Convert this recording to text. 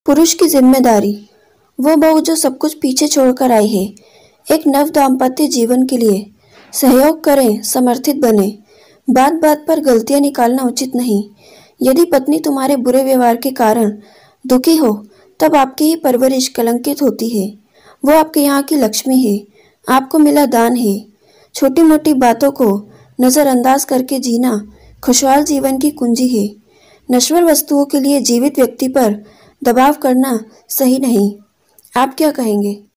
पुरुष की जिम्मेदारी। वो बहू जो सब कुछ पीछे छोड़कर आई है, एक नव दाम्पत्य जीवन के लिए। सहयोग करें, समर्थित बने। बात बात पर गलतियां निकालना उचित नहीं। यदि पत्नी तुम्हारे बुरे व्यवहार के कारण दुखी हो, तब आपकी ही परवरिश कलंकित होती है। वो आपके यहाँ की लक्ष्मी है, आपको मिला दान है। छोटी मोटी बातों को नज़रअंदाज करके जीना खुशहाल जीवन की कुंजी है। नश्वर वस्तुओं के लिए जीवित व्यक्ति पर दबाव करना सही नहीं। आप क्या कहेंगे?